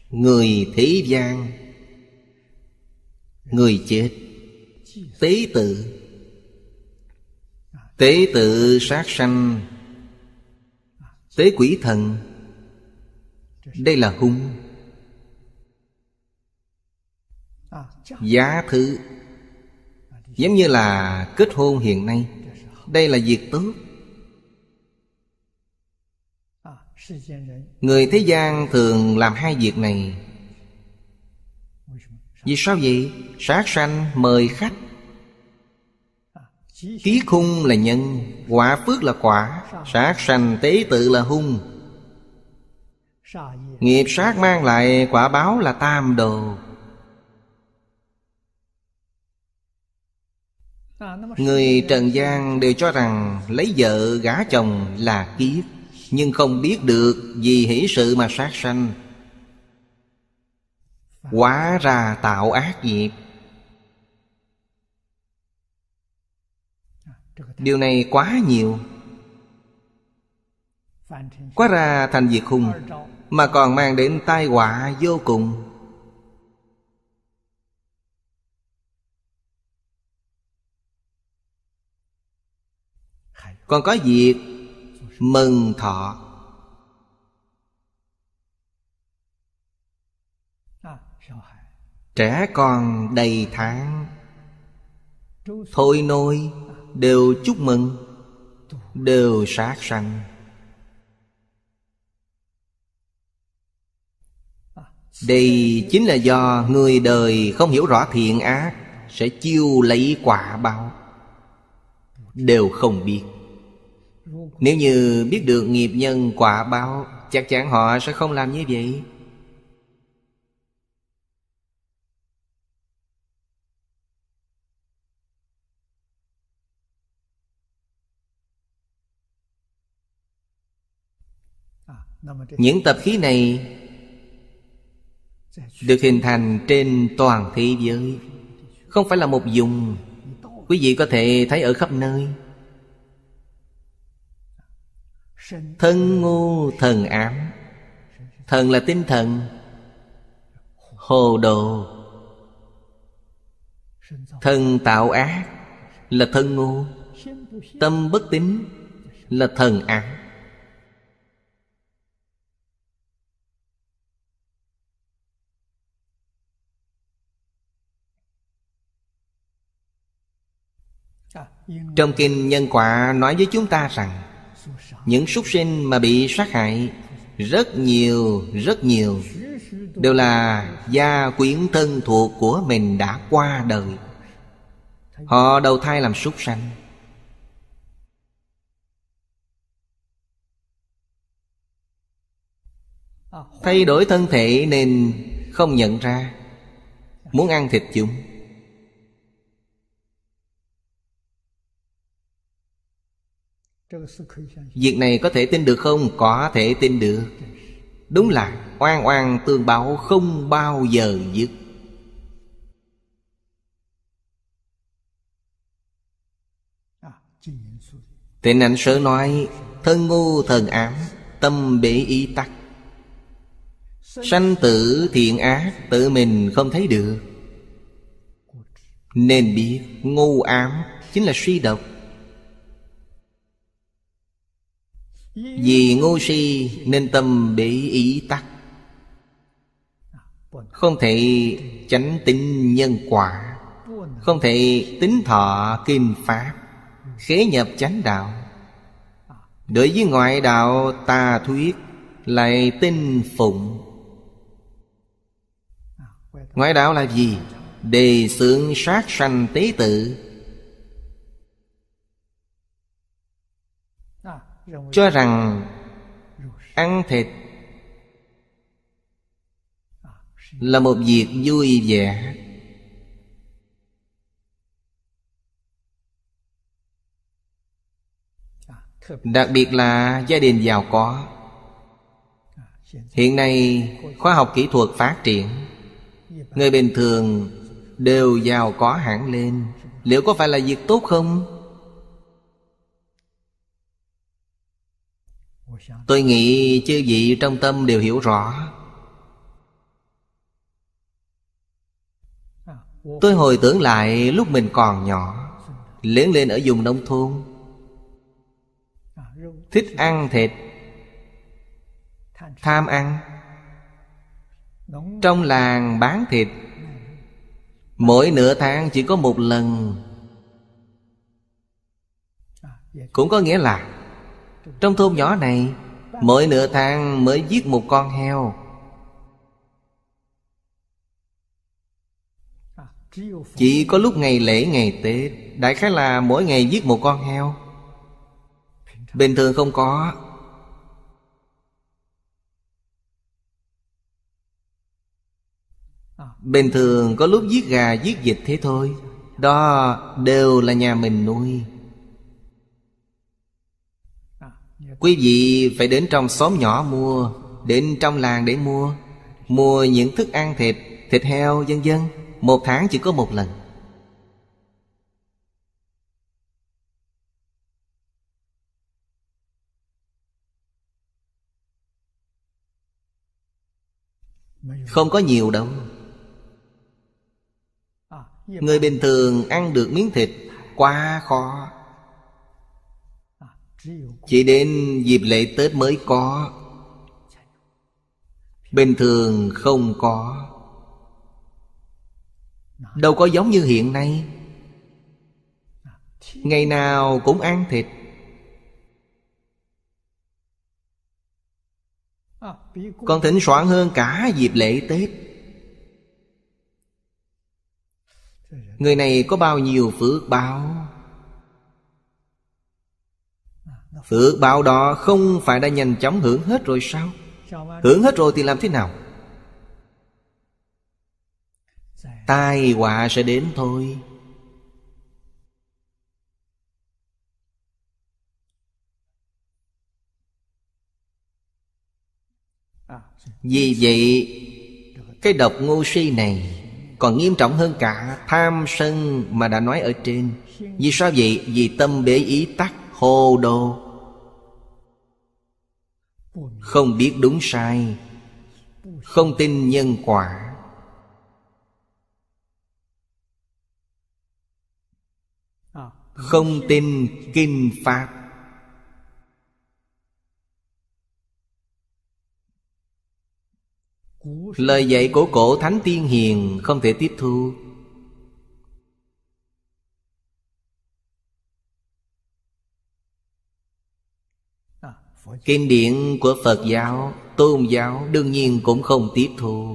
Người thế gian, người chết, tế tự. Tế tự sát sanh, tế quỷ thần. Đây là hung. Giá thứ, giống như là kết hôn hiện nay. Đây là việc tốt. Người thế gian thường làm hai việc này. Vì sao vậy? Sát sanh mời khách. Ký khung là nhân, quả phước là quả. Sát sanh tế tự là hung. Nghiệp sát mang lại quả báo là tam đồ. Người trần gian đều cho rằng lấy vợ gả chồng là kiết, nhưng không biết được vì hỷ sự mà sát sanh. Hóa ra tạo ác nghiệp. Điều này quá nhiều. Quá ra thành việc hung, mà còn mang đến tai họa vô cùng. Còn có việc mừng thọ. Trẻ con đầy tháng, thôi nôi đều chúc mừng, đều sát sanh. Đây chính là do người đời không hiểu rõ thiện ác, sẽ chiêu lấy quả báo. Đều không biết. Nếu như biết được nghiệp nhân quả báo, chắc chắn họ sẽ không làm như vậy. Những tập khí này được hình thành trên toàn thế giới, không phải là một vùng. Quý vị có thể thấy ở khắp nơi. Thân ngu thần ám. Thần là tinh thần, hồ đồ. Thần tạo ác là thân ngu. Tâm bất tín là thần ám. Trong kinh Nhân Quả nói với chúng ta rằng những súc sinh mà bị sát hại rất nhiều đều là gia quyến thân thuộc của mình đã qua đời. Họ đầu thai làm súc sanh. Thay đổi thân thể nên không nhận ra, muốn ăn thịt chúng. Việc này có thể tin được không? Có thể tin được. Đúng là oan oan tương báo không bao giờ dứt. Tịnh Ảnh Sớ nói: thân ngu thần ám, tâm bể ý tắc. Sanh tử thiện ác tự mình không thấy được. Nên biết ngu ám chính là suy độc. Vì ngu si nên tâm bể ý tắc, không thể chánh tín nhân quả, không thể tín thọ kinh pháp, khế nhập chánh đạo. Đối với ngoại đạo tà thuyết lại tin phụng. Ngoại đạo là gì? Đề xướng sát sanh tế tự, cho rằng ăn thịt là một việc vui vẻ. Đặc biệt là gia đình giàu có. Hiện nay khoa học kỹ thuật phát triển, người bình thường đều giàu có hẳn lên. Liệu có phải là việc tốt không? Tôi nghĩ chư vị trong tâm đều hiểu rõ. Tôi hồi tưởng lại lúc mình còn nhỏ, lớn lên ở vùng nông thôn, thích ăn thịt, tham ăn. Trong làng bán thịt, mỗi nửa tháng chỉ có một lần. Cũng có nghĩa là trong thôn nhỏ này, mỗi nửa tháng mới giết một con heo. Chỉ có lúc ngày lễ ngày Tết, đại khái là mỗi ngày giết một con heo. Bình thường không có. Bình thường có lúc giết gà giết vịt thế thôi. Đó đều là nhà mình nuôi. Quý vị phải đến trong xóm nhỏ mua, đến trong làng để mua. Mua những thức ăn thịt, thịt heo vân vân. Một tháng chỉ có một lần. Không có nhiều đâu. Người bình thường ăn được miếng thịt quá khó. Chỉ đến dịp lễ Tết mới có. Bình thường không có. Đâu có giống như hiện nay, ngày nào cũng ăn thịt. Còn thịnh soạn hơn cả dịp lễ Tết. Người này có bao nhiêu phước báo. Phước báo đó không phải đã nhanh chóng hưởng hết rồi sao? Hưởng hết rồi thì làm thế nào? Tai họa sẽ đến thôi. Vì vậy, cái độc ngu si này còn nghiêm trọng hơn cả tham sân mà đã nói ở trên. Vì sao vậy? Vì tâm bế ý tắc, hồ đồ, không biết đúng sai, không tin nhân quả. Không tin kinh pháp. Lời dạy của cổ thánh tiên hiền không thể tiếp thu. Kinh điển của Phật giáo, tôn giáo đương nhiên cũng không tiếp thu.